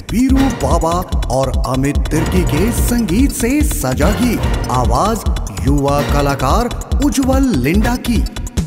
वीरू बाबा और अमित तिर्की के संगीत से सजागी आवाज युवा कलाकार उज्जवल लिंडा की।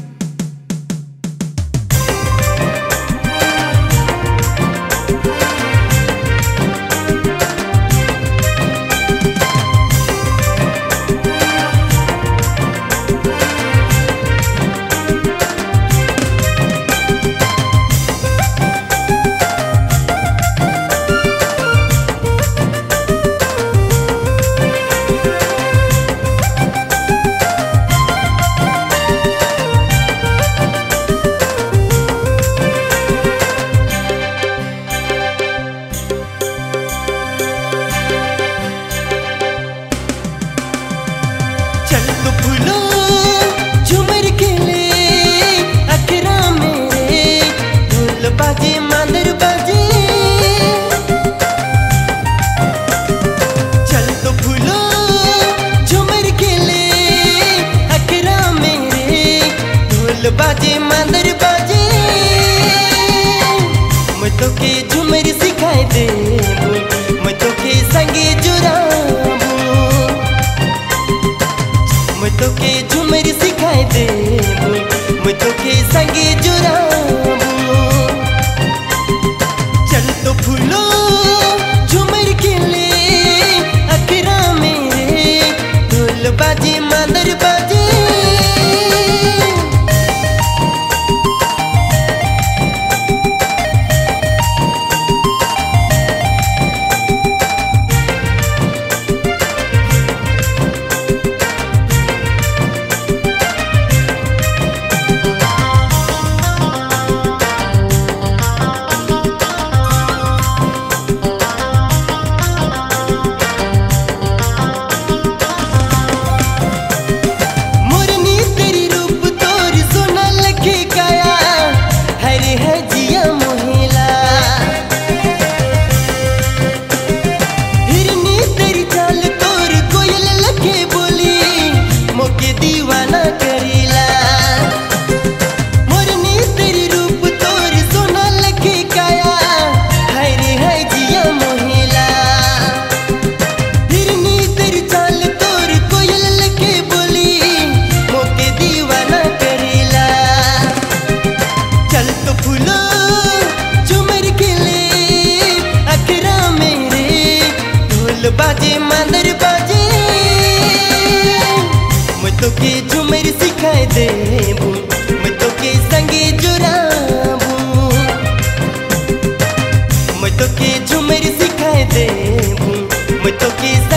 बाजे मांदर बाजे मैं तो के झूमर सिखाए दे, मैं तो के संगे जुराबू, मैं तो के झूमर सिखाए दे, मैं तो के संगे जुराबू। चल तो फूलो झूमर के ले अखरा मेरे, ढोल बाजे मांदर बाजे। बाजे मांदर बाजे मैं तो के झूमर सिखाए दे, मैं तो के संगे जुराबू, मैं तो के झूमर सिखाए दे, मैं तो के